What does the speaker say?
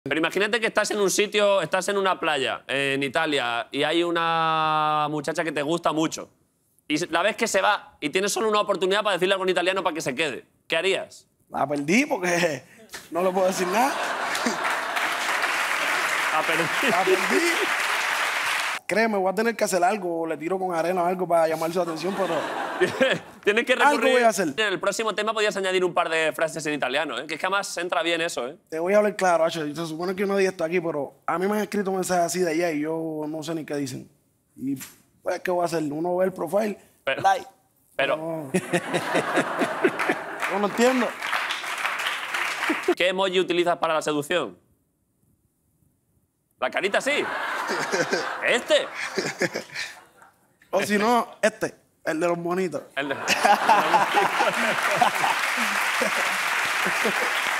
Pero imagínate que estás en un sitio, estás en una playa, en Italia, y hay una muchacha que te gusta mucho. Y la ves que se va y tienes solo una oportunidad para decirle algo en italiano para que se quede. ¿Qué harías? La perdí porque no le puedo decir nada. La perdí. La perdí. Créeme, voy a tener que hacer algo, le tiro con arena o algo para llamar su atención, pero... Tienes que recurrir. Algo voy a hacer. En el próximo tema podías añadir un par de frases en italiano, ¿eh? Que es que además entra bien eso, ¿eh? Te voy a hablar claro, Hacho. Se supone que yo no di esto aquí, pero a mí me han escrito mensajes así de allá y yo no sé ni qué dicen. Y pues, ¿qué voy a hacer? Uno ve el profile, Pero- like. Pero, No. Yo no entiendo. ¿qué emoji utilizas para la seducción? La carita sí. ¿Este? O si no, el de los monitos. El de...